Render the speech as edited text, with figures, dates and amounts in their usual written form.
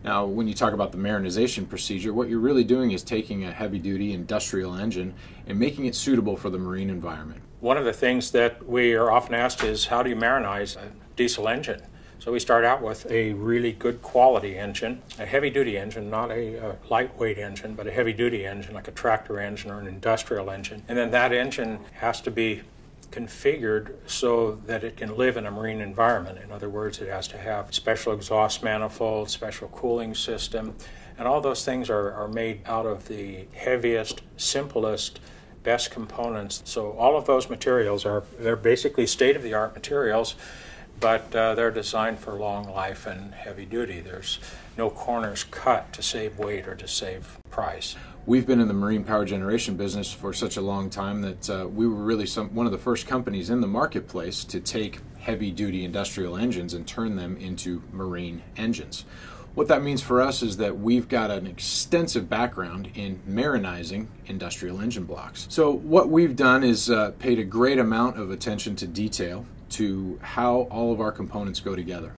Now, when you talk about the marinization procedure, what you're really doing is taking a heavy-duty industrial engine and making it suitable for the marine environment. One of the things that we are often asked is, how do you marinize a diesel engine? So we start out with a really good quality engine, a heavy-duty engine, not a lightweight engine, but a heavy-duty engine like a tractor engine or an industrial engine. And then that engine has to be configured so that it can live in a marine environment. In other words, it has to have special exhaust manifold, special cooling system, and all those things are made out of the heaviest, simplest, best components. So all of those materials they're basically state-of-the-art materials, but they're designed for long life and heavy duty. There's no corners cut to save weight or to save price. We've been in the marine power generation business for such a long time that we were really one of the first companies in the marketplace to take heavy-duty industrial engines and turn them into marine engines. What that means for us is that we've got an extensive background in marinizing industrial engine blocks. So what we've done is paid a great amount of attention to detail to how all of our components go together.